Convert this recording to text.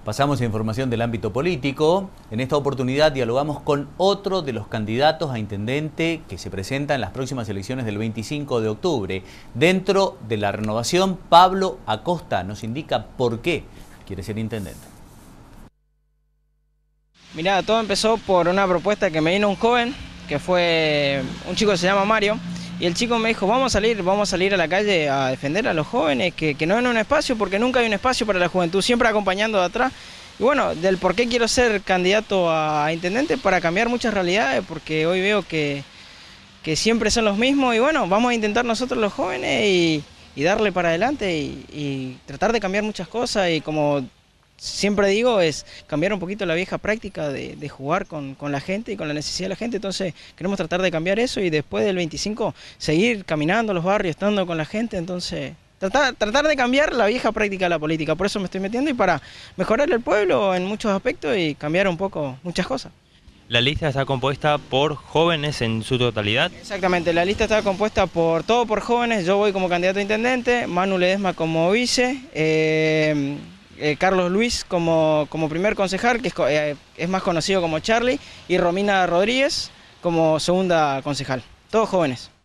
Pasamos a información del ámbito político. En esta oportunidad dialogamos con otro de los candidatos a intendente que se presenta en las próximas elecciones del 25 de octubre. Dentro de la renovación, Pablo Acosta nos indica por qué quiere ser intendente. Mirá, todo empezó por una propuesta que me vino un joven, que fue un chico que se llama Mario, y el chico me dijo, vamos a salir a la calle a defender a los jóvenes, que no den un espacio, porque nunca hay un espacio para la juventud, siempre acompañando de atrás. Y bueno, del por qué quiero ser candidato a intendente, para cambiar muchas realidades, porque hoy veo que siempre son los mismos, y bueno, vamos a intentar nosotros los jóvenes y darle para adelante y tratar de cambiar muchas cosas, y como siempre digo, es cambiar un poquito la vieja práctica de jugar con la gente y con la necesidad de la gente. Entonces queremos tratar de cambiar eso y después del 25 seguir caminando los barrios, estando con la gente. Entonces tratar de cambiar la vieja práctica de la política. Por eso me estoy metiendo y para mejorar el pueblo en muchos aspectos y cambiar un poco muchas cosas. La lista está compuesta por jóvenes en su totalidad. Exactamente, la lista está compuesta por jóvenes. Yo voy como candidato a intendente, Manu Ledesma como vice, Carlos Luis como primer concejal, que es más conocido como Charlie, y Romina Rodríguez como segunda concejal. Todos jóvenes.